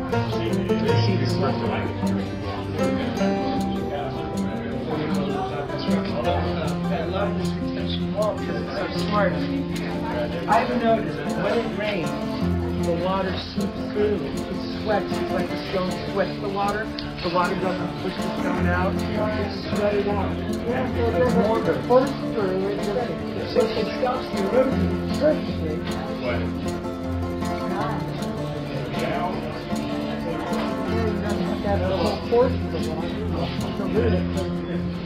See the sweat. A lot of this retention wall because it's so smart. I've noticed that when it rains, the water seeps through. It sweats. It's like the stone sweats the water. The water doesn't push the stone out. It's sweated out. It's more forced through. So it stops the erosion perfectly. That whole force of the water to rid it.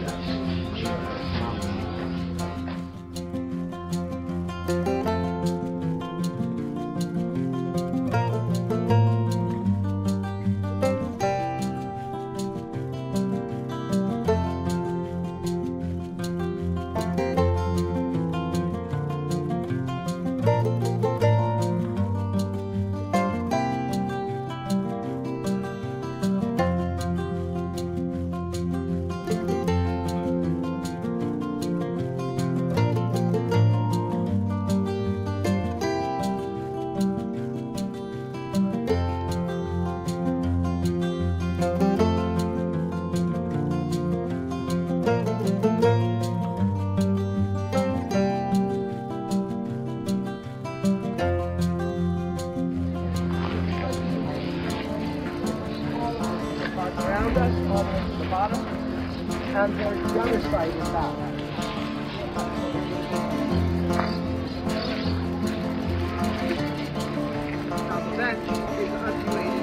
Around us, all the way to the bottom, and the other side is that way. Now the bench is undulating